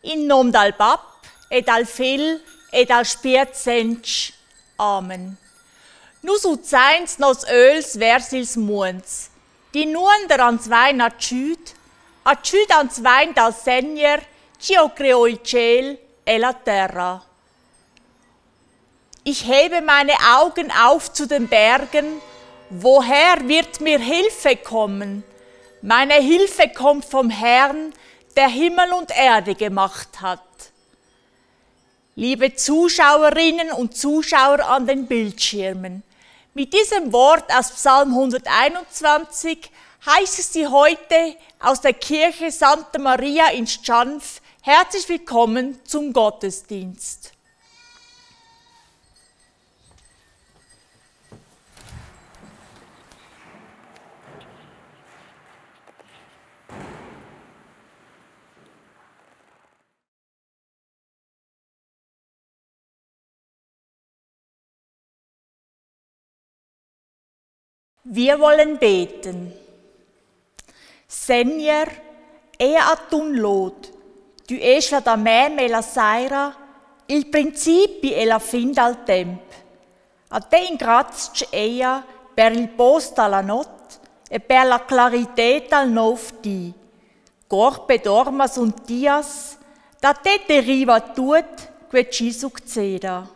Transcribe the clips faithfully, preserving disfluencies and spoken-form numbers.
in nom dal Pap, et al Fil, et al Spirit Sensch. Amen. Nus uzains nos öls versils muns, die nunder ans Wein a tschüd, a tschüd ans Wein dal Senjer, cio creò il ciel e la terra. Ich hebe meine Augen auf zu den Bergen, woher wird mir Hilfe kommen? Meine Hilfe kommt vom Herrn, der Himmel und Erde gemacht hat. Liebe Zuschauerinnen und Zuschauer an den Bildschirmen, mit diesem Wort aus Psalm hunderteinundzwanzig heiße ich Sie heute aus der Kirche Santa Maria in Schanf herzlich willkommen zum Gottesdienst. Wir wollen beten. Seigneur, è a tun lod, tu es la da mem e la saira, il principi e la fin dal temp. A te ingrazio eia per il post alla not e per la clarità al nov di. Corpe dormas und dias, da te deriva tut, que ci succeda.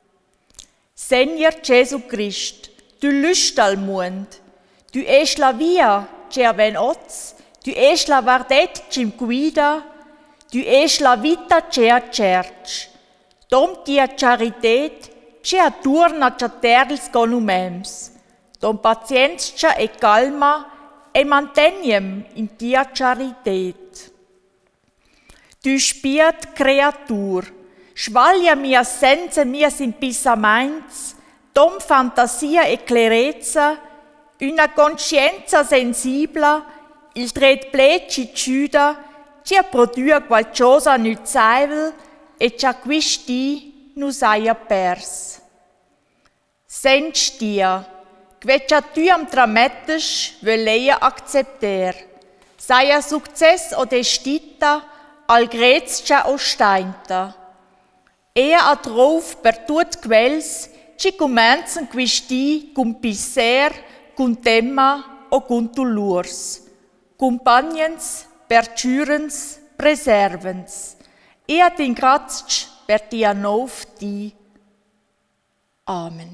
Seigneur Gesù Christ, tu lust al mund, tu es la via, ce aven oz, tu es la vardet cim guida, tu es la vita ce a cerc. Dom tia charitet, ce a turna ce terls conumems. Dom pacientia e calma, e manteniem in tia charitet. Tu spiat creatur, schvaglia mia senza mia simpissaments, dom fantasia e clerezza, una coscienza sensibla, il tret pleci ciuda, ci a produa qualcosa nuzaivel e ci a quisti nus aia pers. Sench dia, quecia tu am tramettes veleia accepter, saia success o destita, al grezcia o steinta. Ea a trouf per tut quels, ci comenzen quisti cum pisser, cum temma o cum tulurs, companiens, perciurens, preservens, e ad ingrazio per tia nov di. Amen.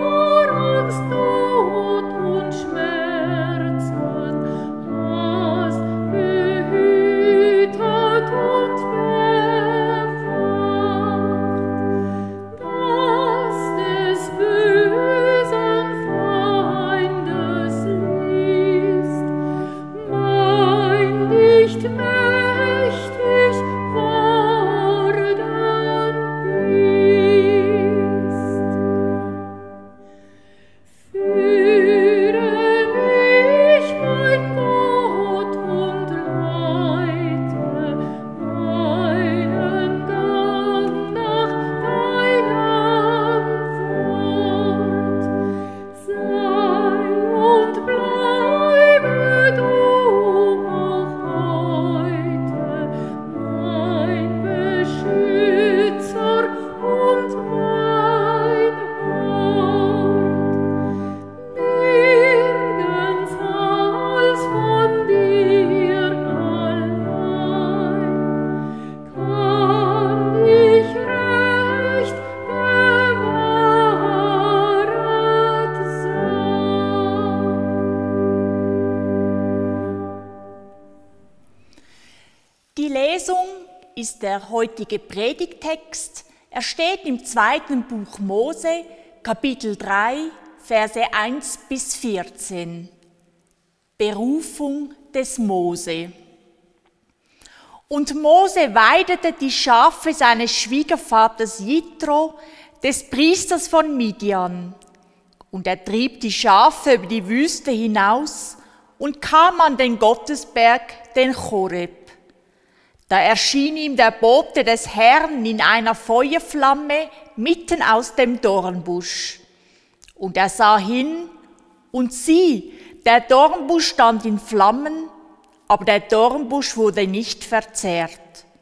Aus Die Lesung ist der heutige Predigttext. Er steht im zweiten Buch Mose, Kapitel drei, Verse eins bis vierzehn. Berufung des Mose. Und Mose weidete die Schafe seines Schwiegervaters Jitro, des Priesters von Midian. Und er trieb die Schafe über die Wüste hinaus und kam an den Gottesberg, den Choreb. Da erschien ihm der Bote des Herrn in einer Feuerflamme mitten aus dem Dornbusch. Und er sah hin, und sieh, der Dornbusch stand in Flammen, aber der Dornbusch wurde nicht verzehrt.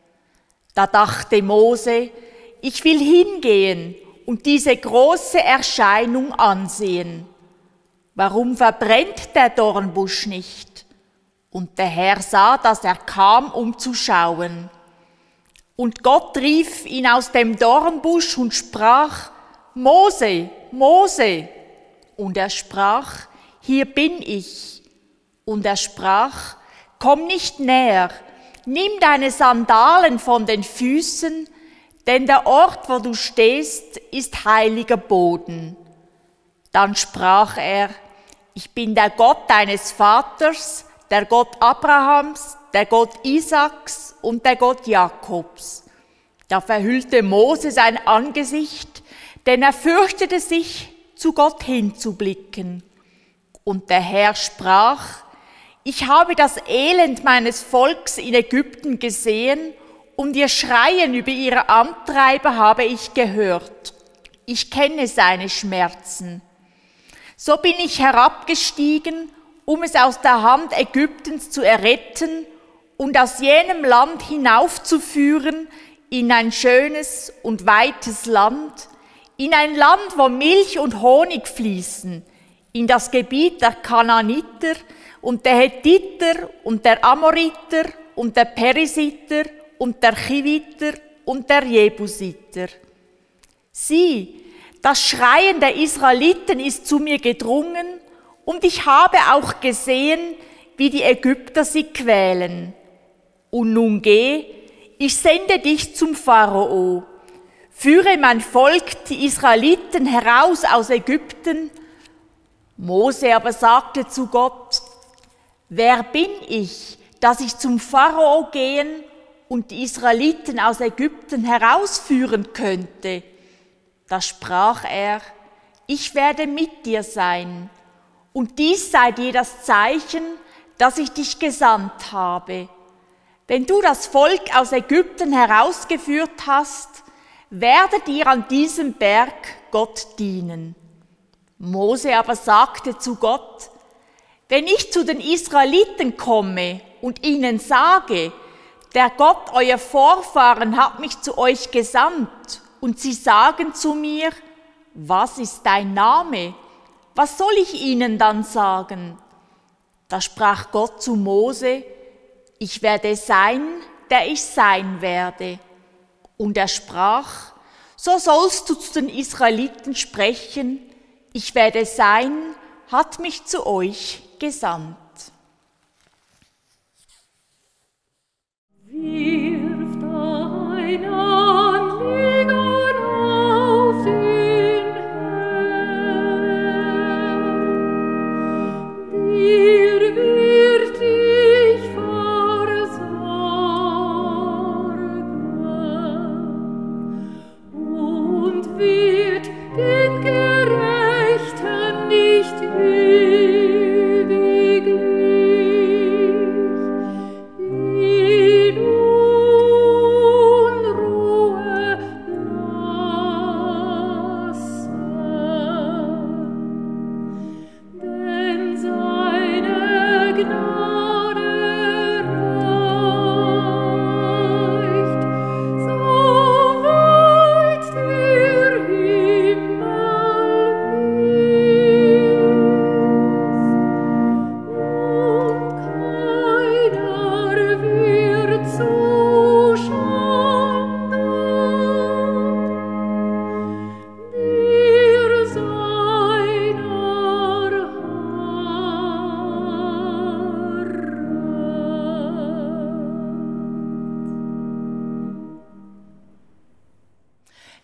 Da dachte Mose, ich will hingehen und diese große Erscheinung ansehen. Warum verbrennt der Dornbusch nicht? Und der Herr sah, dass er kam, um zu schauen. Und Gott rief ihn aus dem Dornbusch und sprach, Mose, Mose. Und er sprach, hier bin ich. Und er sprach, komm nicht näher, nimm deine Sandalen von den Füßen, denn der Ort, wo du stehst, ist heiliger Boden. Dann sprach er, ich bin der Gott deines Vaters, der Gott Abrahams, der Gott Isaaks und der Gott Jakobs. Da verhüllte Mose sein Angesicht, denn er fürchtete sich, zu Gott hinzublicken. Und der Herr sprach, ich habe das Elend meines Volks in Ägypten gesehen und ihr Schreien über ihre Antreiber habe ich gehört. Ich kenne seine Schmerzen. So bin ich herabgestiegen, um es aus der Hand Ägyptens zu erretten und aus jenem Land hinaufzuführen in ein schönes und weites Land, in ein Land, wo Milch und Honig fließen, in das Gebiet der Kanaaniter und der Hethiter und der Amoriter und der Perisiter und der Chiviter und der Jebusiter. Sieh, das Schreien der Israeliten ist zu mir gedrungen, und ich habe auch gesehen, wie die Ägypter sie quälen. Und nun geh, ich sende dich zum Pharao. Führe mein Volk, die Israeliten, heraus aus Ägypten. Mose aber sagte zu Gott, wer bin ich, dass ich zum Pharao gehen und die Israeliten aus Ägypten herausführen könnte? Da sprach er, ich werde mit dir sein. Und dies sei dir das Zeichen, dass ich dich gesandt habe. Wenn du das Volk aus Ägypten herausgeführt hast, werdet ihr an diesem Berg Gott dienen. Mose aber sagte zu Gott, wenn ich zu den Israeliten komme und ihnen sage, der Gott, euer Vorfahren, hat mich zu euch gesandt, und sie sagen zu mir, was ist dein Name? Was soll ich ihnen dann sagen? Da sprach Gott zu Mose, ich werde sein, der ich sein werde. Und er sprach, so sollst du zu den Israeliten sprechen, ich werde sein, hat mich zu euch gesandt. Wirft ein Anliegen auf den Herrn, dir wird dich versorgen und wird den Gerechten nicht ewiglich in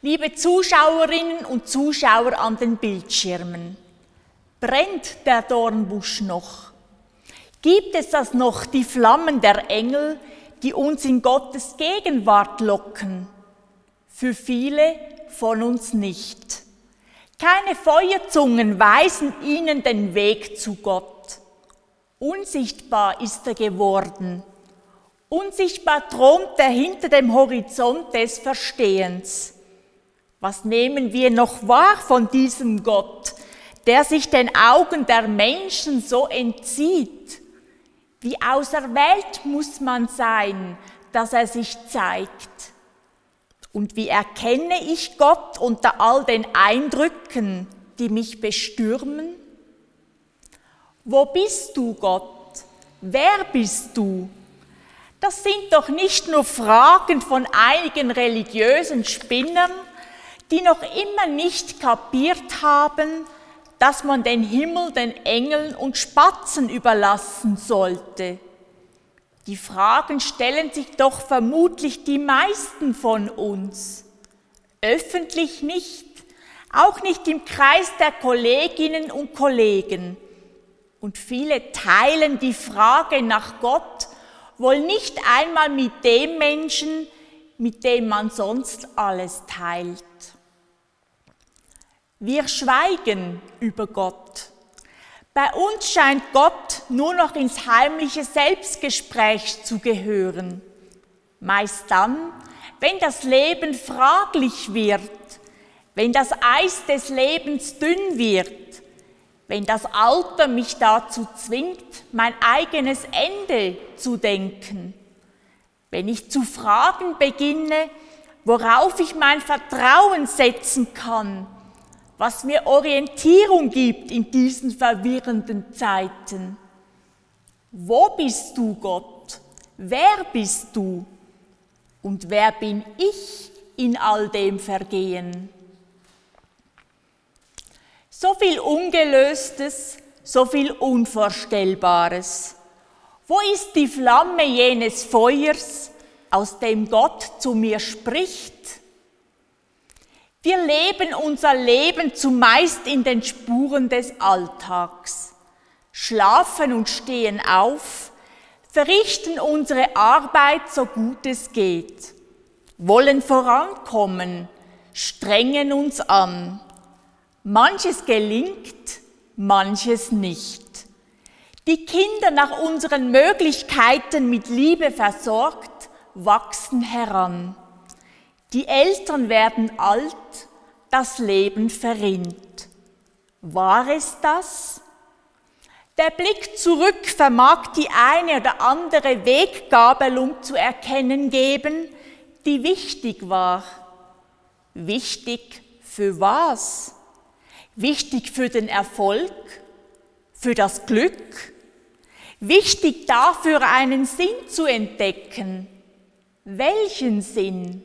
Liebe Zuschauerinnen und Zuschauer an den Bildschirmen, brennt der Dornbusch noch? Gibt es das noch, die Flammen der Engel, die uns in Gottes Gegenwart locken? Für viele von uns nicht. Keine Feuerzungen weisen ihnen den Weg zu Gott. Unsichtbar ist er geworden. Unsichtbar thront er hinter dem Horizont des Verstehens. Was nehmen wir noch wahr von diesem Gott, der sich den Augen der Menschen so entzieht? Wie auserwählt muss man sein, dass er sich zeigt? Und wie erkenne ich Gott unter all den Eindrücken, die mich bestürmen? Wo bist du, Gott? Wer bist du? Das sind doch nicht nur Fragen von einigen religiösen Spinnern, die noch immer nicht kapiert haben, dass man den Himmel den Engeln und Spatzen überlassen sollte. Die Fragen stellen sich doch vermutlich die meisten von uns. Öffentlich nicht, auch nicht im Kreis der Kolleginnen und Kollegen. Und viele teilen die Frage nach Gott wohl nicht einmal mit dem Menschen, mit dem man sonst alles teilt. Wir schweigen über Gott. Bei uns scheint Gott nur noch ins heimliche Selbstgespräch zu gehören. Meist dann, wenn das Leben fraglich wird, wenn das Eis des Lebens dünn wird, wenn das Alter mich dazu zwingt, mein eigenes Ende zu denken, wenn ich zu fragen beginne, worauf ich mein Vertrauen setzen kann, was mir Orientierung gibt in diesen verwirrenden Zeiten. Wo bist du, Gott? Wer bist du? Und wer bin ich in all dem Vergehen? So viel Ungelöstes, so viel Unvorstellbares. Wo ist die Flamme jenes Feuers, aus dem Gott zu mir spricht? Wir leben unser Leben zumeist in den Spuren des Alltags, schlafen und stehen auf, verrichten unsere Arbeit so gut es geht, wollen vorankommen, strengen uns an. Manches gelingt, manches nicht. Die Kinder, nach unseren Möglichkeiten mit Liebe versorgt, wachsen heran. Die Eltern werden alt, das Leben verrinnt. War es das? Der Blick zurück vermag die eine oder andere Weggabelung zu erkennen geben, die wichtig war. Wichtig für was? Wichtig für den Erfolg, für das Glück, wichtig dafür, einen Sinn zu entdecken. Welchen Sinn?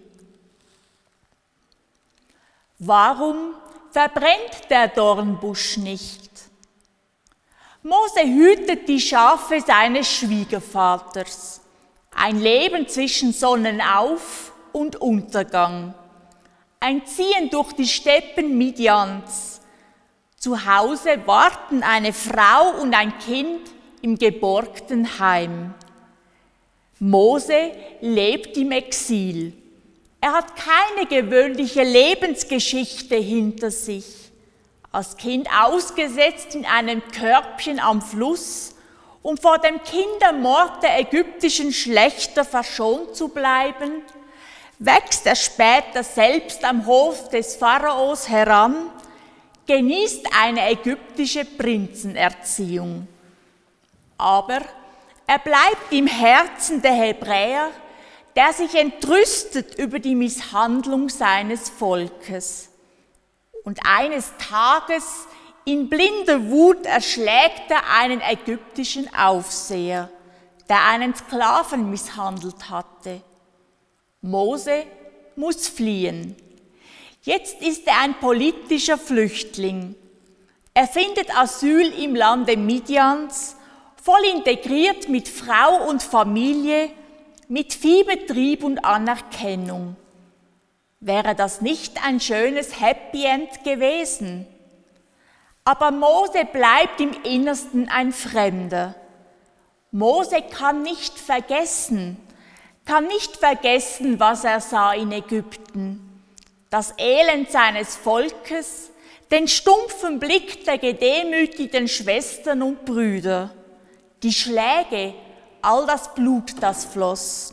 Warum verbrennt der Dornbusch nicht? Mose hütet die Schafe seines Schwiegervaters. Ein Leben zwischen Sonnenauf- und Untergang. Ein Ziehen durch die Steppen Midians. Zu Hause warten eine Frau und ein Kind im geborgten Heim. Mose lebt im Exil. Er hat keine gewöhnliche Lebensgeschichte hinter sich. Als Kind ausgesetzt in einem Körbchen am Fluss, um vor dem Kindermord der ägyptischen Schlächter verschont zu bleiben, wächst er später selbst am Hof des Pharaos heran, genießt eine ägyptische Prinzenerziehung. Aber er bleibt im Herzen der Hebräer, der sich entrüstet über die Misshandlung seines Volkes. Und eines Tages in blinder Wut erschlägt er einen ägyptischen Aufseher, der einen Sklaven misshandelt hatte. Mose muss fliehen. Jetzt ist er ein politischer Flüchtling. Er findet Asyl im Lande Midians, voll integriert mit Frau und Familie, mit Viehbetrieb und Anerkennung. Wäre das nicht ein schönes Happy End gewesen? Aber Mose bleibt im Innersten ein Fremder. Mose kann nicht vergessen, kann nicht vergessen, was er sah in Ägypten. Das Elend seines Volkes, den stumpfen Blick der gedemütigten Schwestern und Brüder, die Schläge, all das Blut, das floss.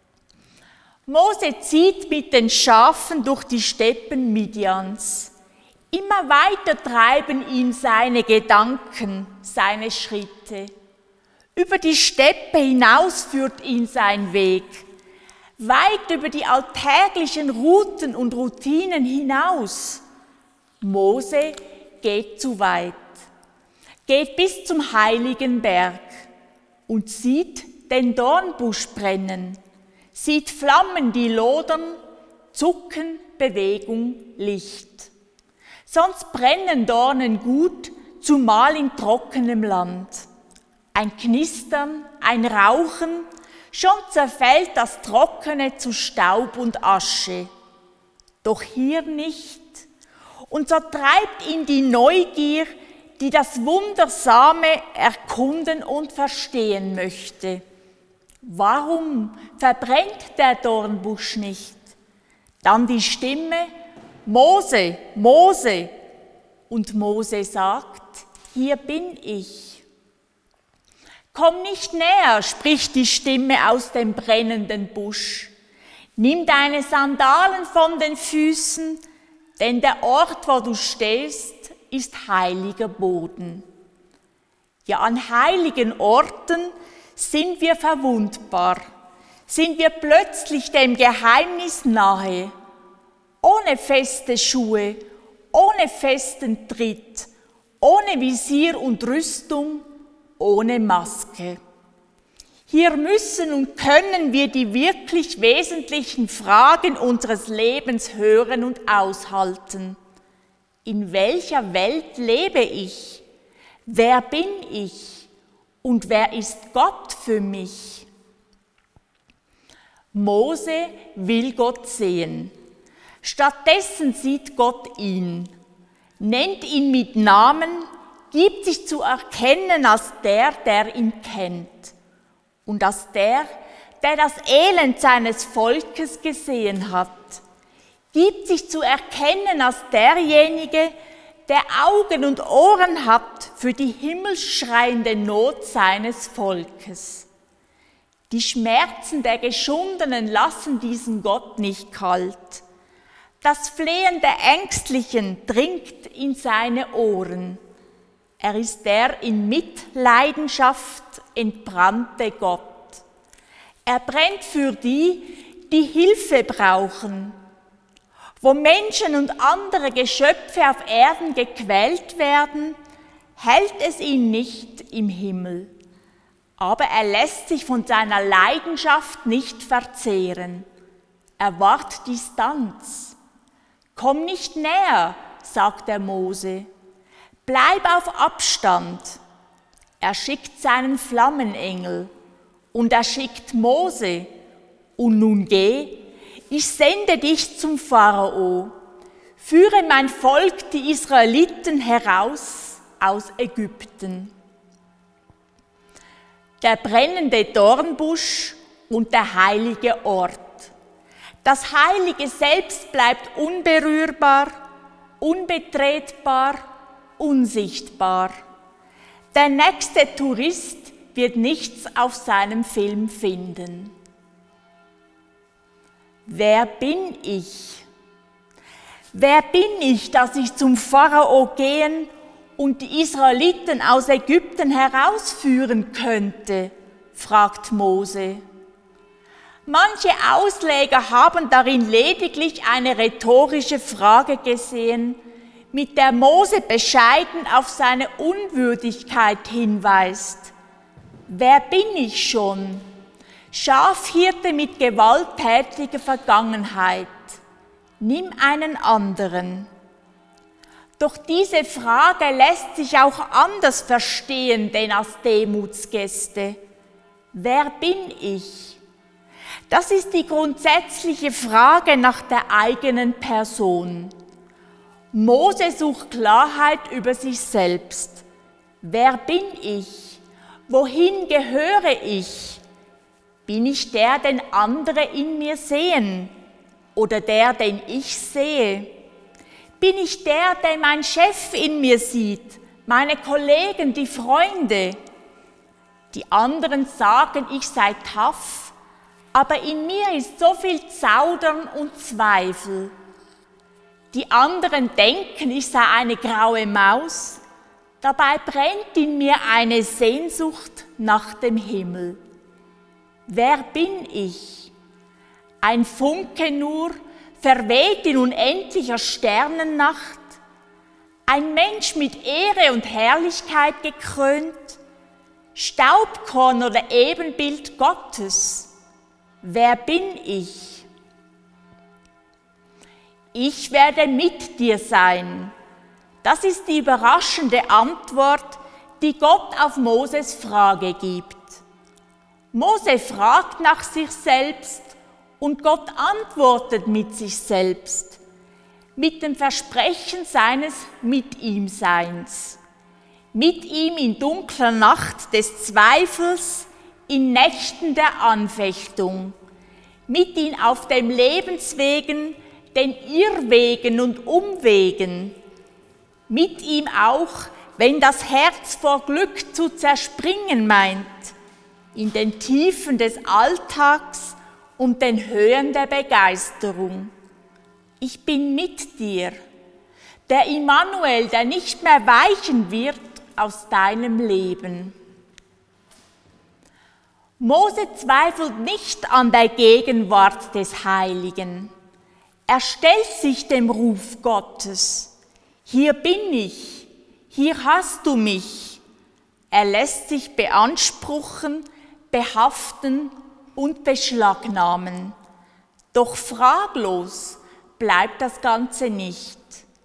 Mose zieht mit den Schafen durch die Steppen Midians. Immer weiter treiben ihn seine Gedanken, seine Schritte. Über die Steppe hinaus führt ihn sein Weg, weit über die alltäglichen Routen und Routinen hinaus. Mose geht zu weit, geht bis zum heiligen Berg und sieht den Dornbusch brennen, sieht Flammen, die lodern, Zucken, Bewegung, Licht. Sonst brennen Dornen gut, zumal in trockenem Land. Ein Knistern, ein Rauchen, schon zerfällt das Trockene zu Staub und Asche. Doch hier nicht. Und so treibt ihn die Neugier, die das Wundersame erkunden und verstehen möchte. Warum verbrennt der Dornbusch nicht? Dann die Stimme, Mose, Mose. Und Mose sagt, hier bin ich. Komm nicht näher, spricht die Stimme aus dem brennenden Busch. Nimm deine Sandalen von den Füßen, denn der Ort, wo du stehst, ist heiliger Boden. Ja, an heiligen Orten sind wir verwundbar, sind wir plötzlich dem Geheimnis nahe, ohne feste Schuhe, ohne festen Tritt, ohne Visier und Rüstung, ohne Maske. Hier müssen und können wir die wirklich wesentlichen Fragen unseres Lebens hören und aushalten. In welcher Welt lebe ich? Wer bin ich? Und wer ist Gott für mich? Mose will Gott sehen. Stattdessen sieht Gott ihn, nennt ihn mit Namen, gibt sich zu erkennen als der, der ihn kennt und als der, der das Elend seines Volkes gesehen hat, gibt sich zu erkennen als derjenige, der Augen und Ohren hat für die himmelschreiende Not seines Volkes. Die Schmerzen der Geschundenen lassen diesen Gott nicht kalt. Das Flehen der Ängstlichen dringt in seine Ohren. Er ist der in Mitleidenschaft entbrannte Gott. Er brennt für die, die Hilfe brauchen. Wo Menschen und andere Geschöpfe auf Erden gequält werden, hält es ihn nicht im Himmel. Aber er lässt sich von seiner Leidenschaft nicht verzehren. Er wahrt Distanz. Komm nicht näher, sagt der Mose. Bleib auf Abstand. Er schickt seinen Flammenengel und er schickt Mose. Und nun geh, ich sende dich zum Pharao. Führe mein Volk, die Israeliten, heraus aus Ägypten. Der brennende Dornbusch und der heilige Ort. Das Heilige selbst bleibt unberührbar, unbetretbar, unsichtbar. Der nächste Tourist wird nichts auf seinem Film finden. Wer bin ich? Wer bin ich, dass ich zum Pharao gehen und die Israeliten aus Ägypten herausführen könnte? Fragt Mose. Manche Ausleger haben darin lediglich eine rhetorische Frage gesehen, mit der Mose bescheiden auf seine Unwürdigkeit hinweist. Wer bin ich schon? Schafhirte mit gewalttätiger Vergangenheit. Nimm einen anderen. Doch diese Frage lässt sich auch anders verstehen, denn als Demutsgäste. Wer bin ich? Das ist die grundsätzliche Frage nach der eigenen Person. Mose sucht Klarheit über sich selbst. Wer bin ich? Wohin gehöre ich? Bin ich der, den andere in mir sehen? Oder der, den ich sehe? Bin ich der, den mein Chef in mir sieht? Meine Kollegen, die Freunde? Die anderen sagen, ich sei tough, aber in mir ist so viel Zaudern und Zweifel. Die anderen denken, ich sei eine graue Maus, dabei brennt in mir eine Sehnsucht nach dem Himmel. Wer bin ich? Ein Funke nur, verweht in unendlicher Sternennacht, ein Mensch mit Ehre und Herrlichkeit gekrönt, Staubkorn oder Ebenbild Gottes. Wer bin ich? Ich werde mit dir sein. Das ist die überraschende Antwort, die Gott auf Moses Frage gibt. Mose fragt nach sich selbst und Gott antwortet mit sich selbst, mit dem Versprechen seines Mit ihm Seins. Mit ihm in dunkler Nacht des Zweifels, in Nächten der Anfechtung, mit ihm auf dem Lebenswegen, den Irrwegen und Umwegen, mit ihm auch, wenn das Herz vor Glück zu zerspringen meint, in den Tiefen des Alltags und den Höhen der Begeisterung. Ich bin mit dir, der Immanuel, der nicht mehr weichen wird aus deinem Leben. Mose zweifelt nicht an der Gegenwart des Heiligen. Er stellt sich dem Ruf Gottes. Hier bin ich, hier hast du mich. Er lässt sich beanspruchen, behaften und beschlagnahmen. Doch fraglos bleibt das Ganze nicht.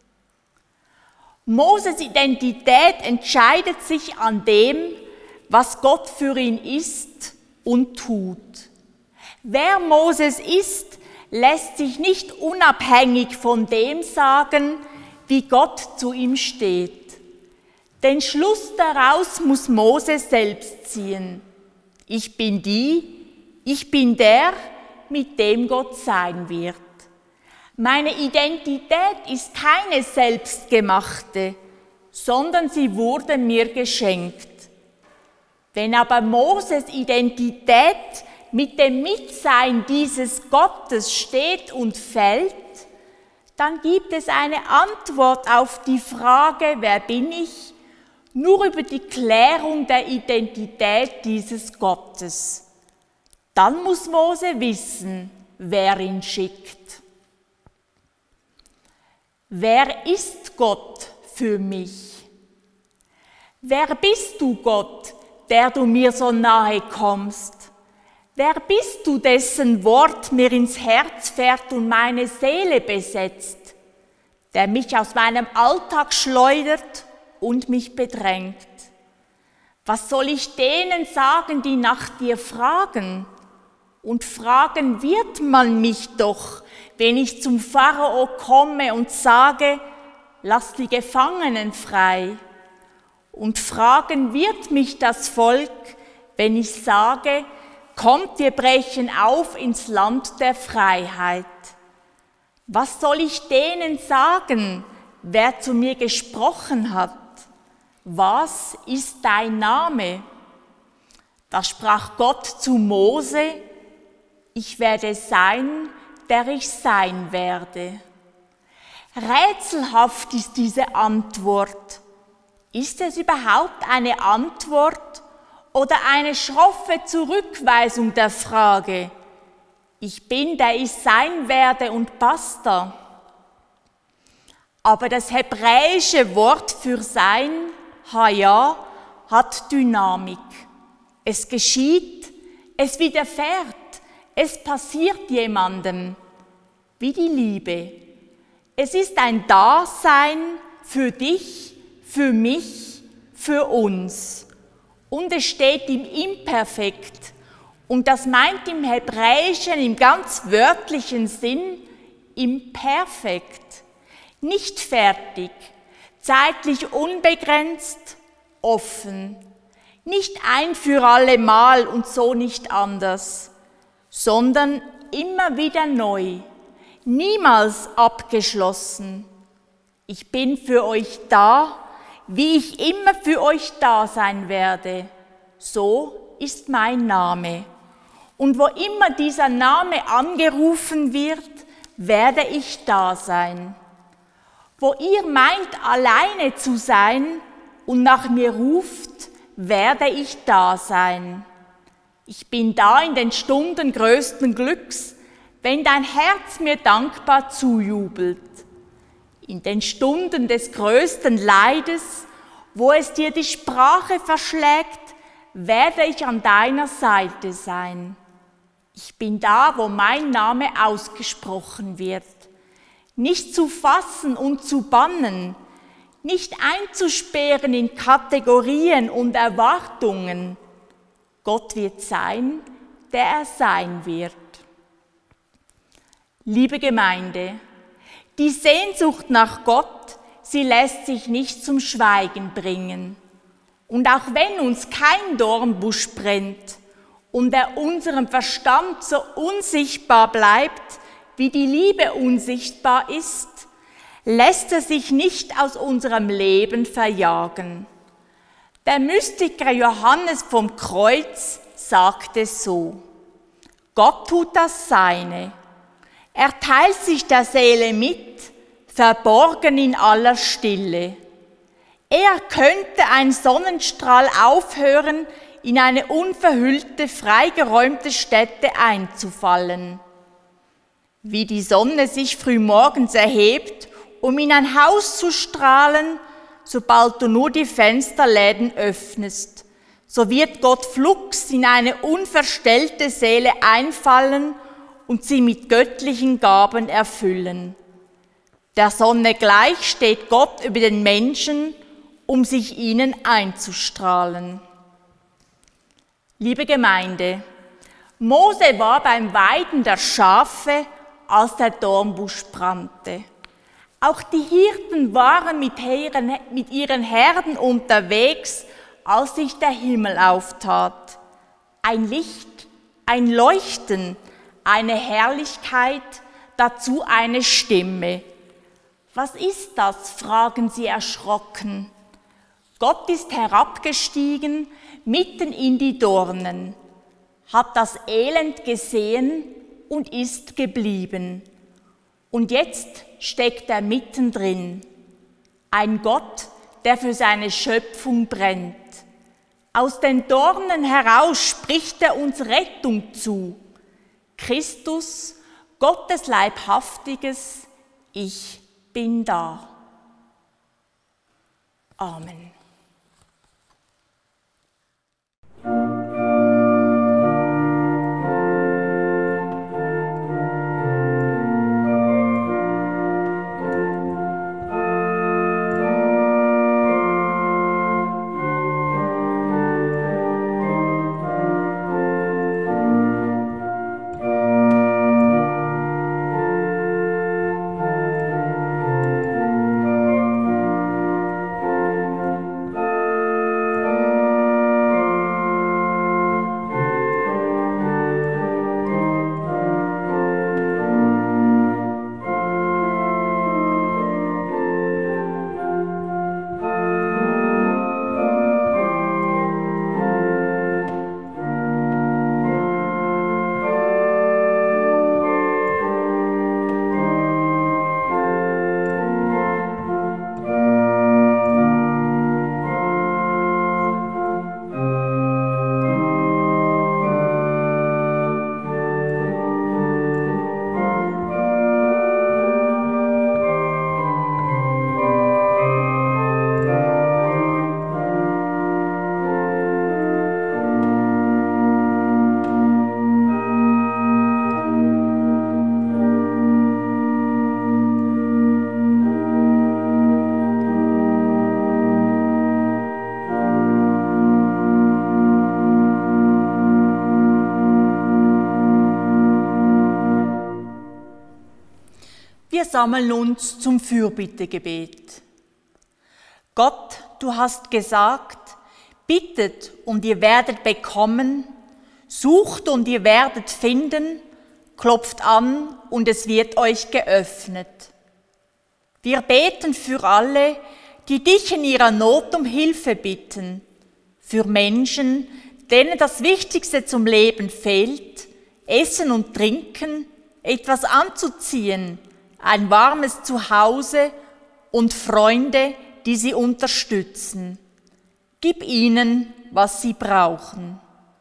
Moses Identität entscheidet sich an dem, was Gott für ihn ist und tut. Wer Moses ist, lässt sich nicht unabhängig von dem sagen, wie Gott zu ihm steht. Den Schluss daraus muss Moses selbst ziehen. Ich bin die, ich bin der, mit dem Gott sein wird. Meine Identität ist keine selbstgemachte, sondern sie wurde mir geschenkt. Wenn aber Moses Identität mit dem Mitsein dieses Gottes steht und fällt, dann gibt es eine Antwort auf die Frage, wer bin ich, nur über die Klärung der Identität dieses Gottes. Dann muss Mose wissen, wer ihn schickt. Wer ist Gott für mich? Wer bist du, Gott, der du mir so nahe kommst? Wer bist du, dessen Wort mir ins Herz fährt und meine Seele besetzt, der mich aus meinem Alltag schleudert und mich bedrängt? Was soll ich denen sagen, die nach dir fragen? Und fragen wird man mich doch, wenn ich zum Pharao komme und sage, lass die Gefangenen frei. Und fragen wird mich das Volk, wenn ich sage, kommt, wir brechen auf ins Land der Freiheit. Was soll ich denen sagen, wer zu mir gesprochen hat? Was ist dein Name? Da sprach Gott zu Mose, ich werde sein, der ich sein werde. Rätselhaft ist diese Antwort. Ist es überhaupt eine Antwort oder eine schroffe Zurückweisung der Frage, ich bin, der ich sein werde und basta? Aber das hebräische Wort für sein, Haya, hat Dynamik. Es geschieht, es widerfährt, es passiert jemandem, wie die Liebe. Es ist ein Dasein für dich, für mich, für uns. Und es steht im Imperfekt Und das meint im Hebräischen, im ganz wörtlichen Sinn, im Perfekt, nicht fertig, zeitlich unbegrenzt, offen, nicht ein für alle Mal und so nicht anders, sondern immer wieder neu, niemals abgeschlossen. Ich bin für euch da, wie ich immer für euch da sein werde. So ist mein Name. Und wo immer dieser Name angerufen wird, werde ich da sein. Wo ihr meint, alleine zu sein und nach mir ruft, werde ich da sein. Ich bin da in den Stunden größten Glücks, wenn dein Herz mir dankbar zujubelt. In den Stunden des größten Leides, wo es dir die Sprache verschlägt, werde ich an deiner Seite sein. Ich bin da, wo mein Name ausgesprochen wird. Nicht zu fassen und zu bannen, nicht einzusperren in Kategorien und Erwartungen. Gott wird sein, der er sein wird. Liebe Gemeinde, die Sehnsucht nach Gott, sie lässt sich nicht zum Schweigen bringen. Und auch wenn uns kein Dornbusch brennt und er unserem Verstand so unsichtbar bleibt, wie die Liebe unsichtbar ist, lässt er sich nicht aus unserem Leben verjagen. Der Mystiker Johannes vom Kreuz sagte so: Gott tut das Seine. Er teilt sich der Seele mit, verborgen in aller Stille. Er könnte ein Sonnenstrahl aufhören, in eine unverhüllte, freigeräumte Stätte einzufallen. Wie die Sonne sich frühmorgens erhebt, um in ein Haus zu strahlen, sobald du nur die Fensterläden öffnest, so wird Gott flugs in eine unverstellte Seele einfallen und sie mit göttlichen Gaben erfüllen. Der Sonne gleich steht Gott über den Menschen, um sich ihnen einzustrahlen. Liebe Gemeinde, Mose war beim Weiden der Schafe, als der Dornbusch brannte. Auch die Hirten waren mit ihren, mit ihren Herden unterwegs, als sich der Himmel auftat. Ein Licht, ein Leuchten, eine Herrlichkeit, dazu eine Stimme. Was ist das? Fragen sie erschrocken. Gott ist herabgestiegen, mitten in die Dornen, hat das Elend gesehen und ist geblieben. Und jetzt steckt er mittendrin, ein Gott, der für seine Schöpfung brennt. Aus den Dornen heraus spricht er uns Rettung zu. Christus, Gottes Leibhaftiges, ich bin da. Amen. Wir sammeln uns zum Fürbittegebet. Gott, du hast gesagt, bittet und ihr werdet bekommen, sucht und ihr werdet finden, klopft an und es wird euch geöffnet. Wir beten für alle, die dich in ihrer Not um Hilfe bitten, für Menschen, denen das Wichtigste zum Leben fehlt, Essen und Trinken, etwas anzuziehen, ein warmes Zuhause und Freunde, die sie unterstützen. Gib ihnen, was sie brauchen.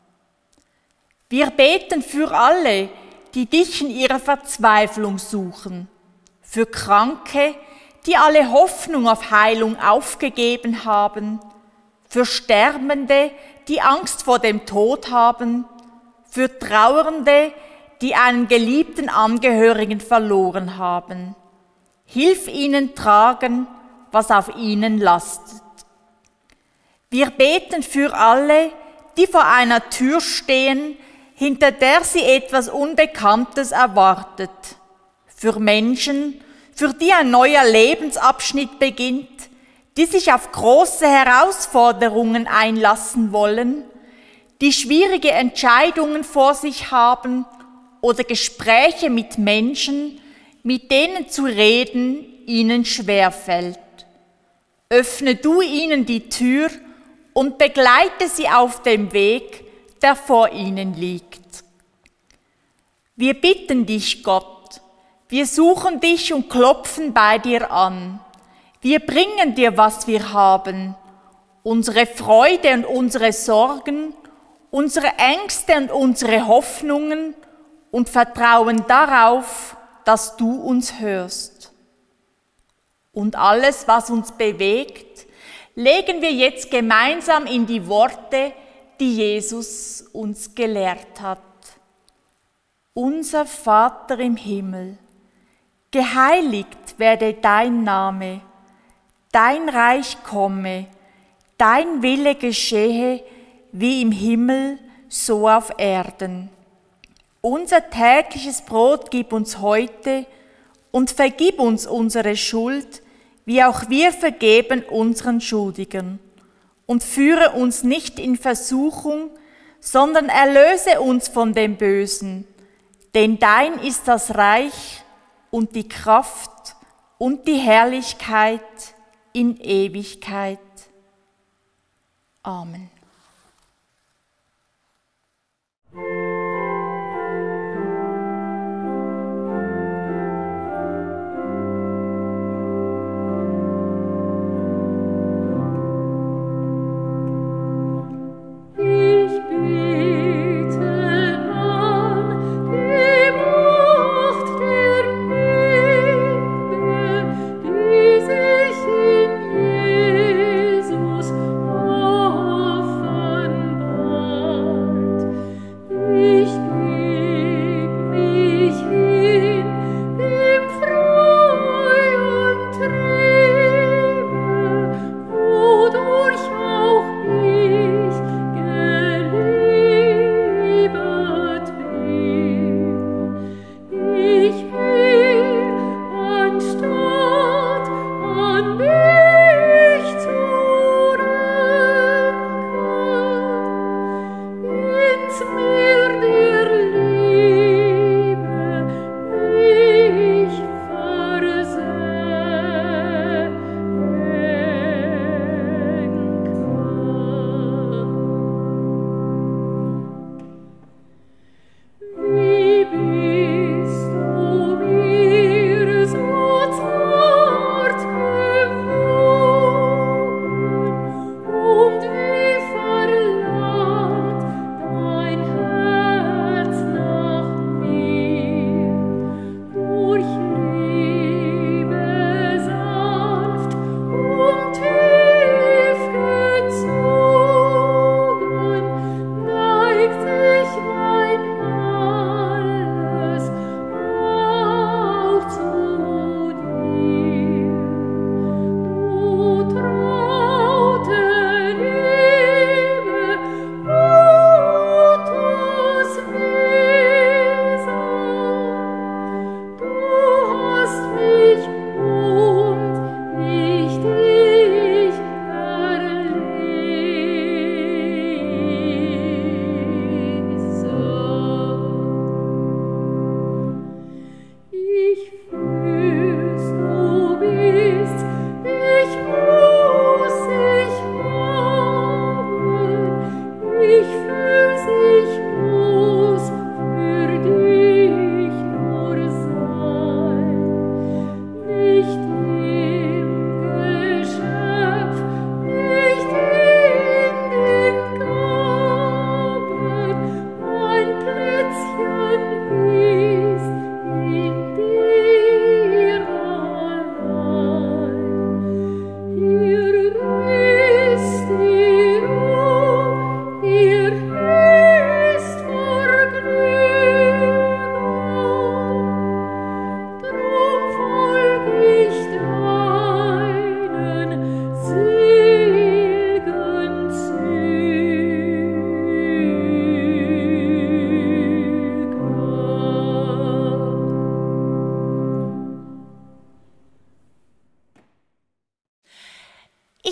Wir beten für alle, die dich in ihrer Verzweiflung suchen, für Kranke, die alle Hoffnung auf Heilung aufgegeben haben, für Sterbende, die Angst vor dem Tod haben, für Trauernde, die einen geliebten Angehörigen verloren haben. Hilf ihnen tragen, was auf ihnen lastet. Wir beten für alle, die vor einer Tür stehen, hinter der sie etwas Unbekanntes erwartet. Für Menschen, für die ein neuer Lebensabschnitt beginnt, die sich auf große Herausforderungen einlassen wollen, die schwierige Entscheidungen vor sich haben oder Gespräche mit Menschen, mit denen zu reden ihnen schwerfällt. Öffne du ihnen die Tür und begleite sie auf dem Weg, der vor ihnen liegt. Wir bitten dich, Gott, wir suchen dich und klopfen bei dir an. Wir bringen dir, was wir haben, unsere Freude und unsere Sorgen, unsere Ängste und unsere Hoffnungen und vertrauen darauf, dass du uns hörst. Und alles, was uns bewegt, legen wir jetzt gemeinsam in die Worte, die Jesus uns gelehrt hat. Unser Vater im Himmel, geheiligt werde dein Name, dein Reich komme, dein Wille geschehe, wie im Himmel, so auf Erden. Unser tägliches Brot gib uns heute und vergib uns unsere Schuld, wie auch wir vergeben unseren Schuldigern. Und führe uns nicht in Versuchung, sondern erlöse uns von dem Bösen. Denn dein ist das Reich und die Kraft und die Herrlichkeit in Ewigkeit. Amen. Jesus auf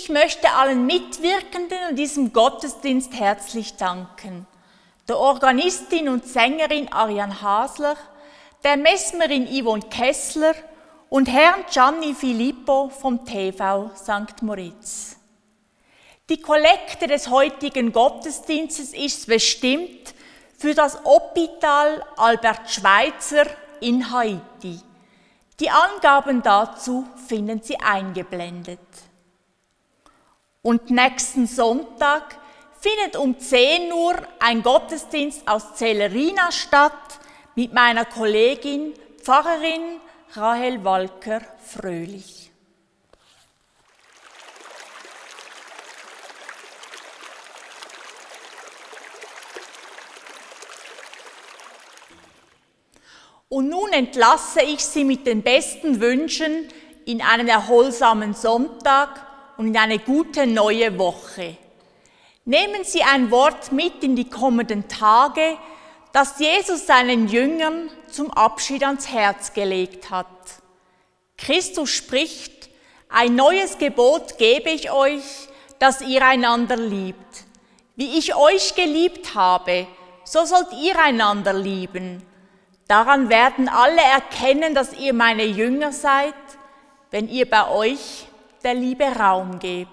Ich möchte allen Mitwirkenden an diesem Gottesdienst herzlich danken. Der Organistin und Sängerin Ariane Hasler, der Messmerin Yvonne Kessler und Herrn Gianni Filippo vom T V Sankt Moritz. Die Kollekte des heutigen Gottesdienstes ist bestimmt für das Hôpital Albert Schweitzer in Haiti. Die Angaben dazu finden Sie eingeblendet. Und nächsten Sonntag findet um zehn Uhr ein Gottesdienst aus Celerina statt mit meiner Kollegin Pfarrerin Rahel Walker-Fröhlich. Und nun entlasse ich Sie mit den besten Wünschen in einen erholsamen Sonntag und in eine gute neue Woche. Nehmen Sie ein Wort mit in die kommenden Tage, das Jesus seinen Jüngern zum Abschied ans Herz gelegt hat. Christus spricht: Ein neues Gebot gebe ich euch, dass ihr einander liebt. Wie ich euch geliebt habe, so sollt ihr einander lieben. Daran werden alle erkennen, dass ihr meine Jünger seid, wenn ihr bei euch der Liebe Raum gebt.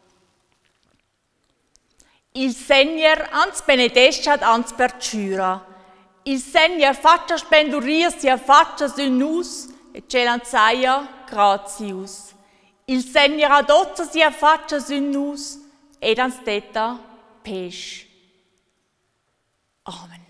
Il Seigneur ans benedescat ans perciura. Il Seigneur faccia splendurire sia faccia su nus e celanzaia gratius. Il Seigneur adozza sia faccia su nus ed ans detta pes. Amen.